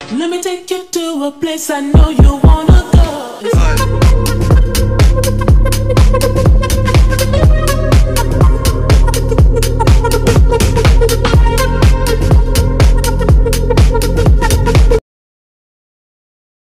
Let me take you to a place I know you wanna go.